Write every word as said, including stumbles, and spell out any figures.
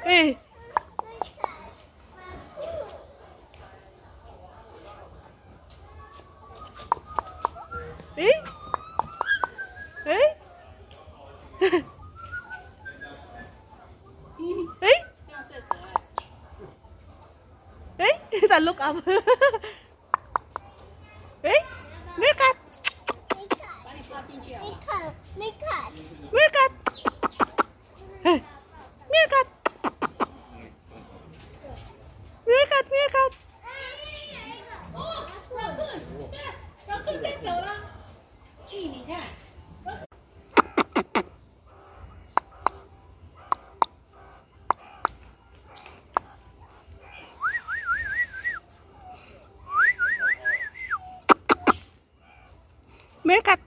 哎，哎，哎，哎，哎，ta look up. 哎，meerkat， 把你抓进去啊！ meerkat， 哎，meerkat， meerkat， meerkat。 哦，老克，老克先走了。咦，你看。 meerkat.